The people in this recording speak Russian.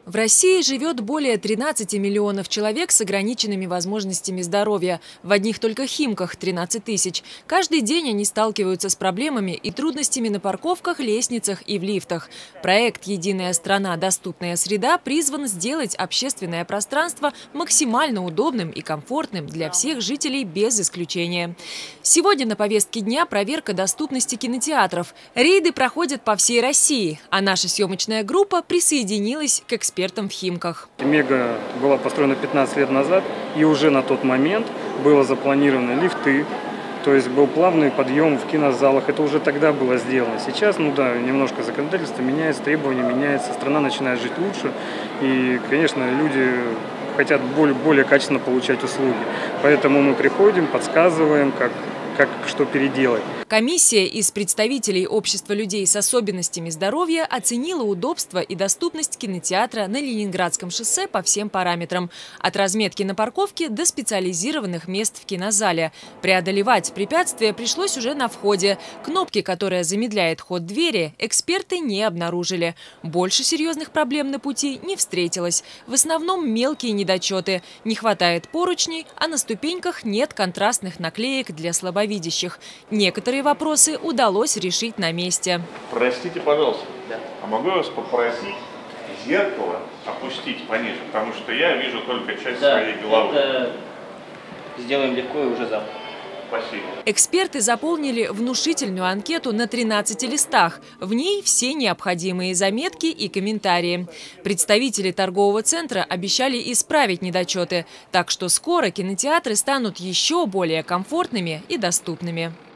В России живет более 13 миллионов человек с ограниченными возможностями здоровья. В одних только Химках 13 тысяч. Каждый день они сталкиваются с проблемами и трудностями на парковках, лестницах и в лифтах. Проект «Единая страна. Доступная среда» призван сделать общественное пространство максимально удобным и комфортным для всех жителей без исключения. Сегодня на повестке дня проверка доступности кинотеатров. Рейды проходят по всей России, а наша съемочная группа присоединилась к экспертам в Химках. Мега была построена 15 лет назад, и уже на тот момент было запланированы лифты, то есть был плавный подъем в кинозалах. Это уже тогда было сделано. Сейчас, немножко законодательство меняется, требования меняются, страна начинает жить лучше, и, конечно, люди хотят более качественно получать услуги. Поэтому мы приходим, подсказываем, как что переделать. Комиссия из представителей общества людей с особенностями здоровья оценила удобство и доступность кинотеатра на Ленинградском шоссе по всем параметрам. От разметки на парковке до специализированных мест в кинозале. Преодолевать препятствия пришлось уже на входе. Кнопки, которая замедляет ход двери, эксперты не обнаружили. Больше серьезных проблем на пути не встретилось. В основном мелкие недочеты. Не хватает поручней, а на ступеньках нет контрастных наклеек для слабовидящих. Некоторые вопросы удалось решить на месте. Простите, пожалуйста, а могу я вас попросить зеркало опустить пониже, потому что я вижу только часть своей головы. Это сделаем легко и уже завтра. Спасибо. Эксперты заполнили внушительную анкету на 13 листах. В ней все необходимые заметки и комментарии. Представители торгового центра обещали исправить недочеты, так что скоро кинотеатры станут еще более комфортными и доступными.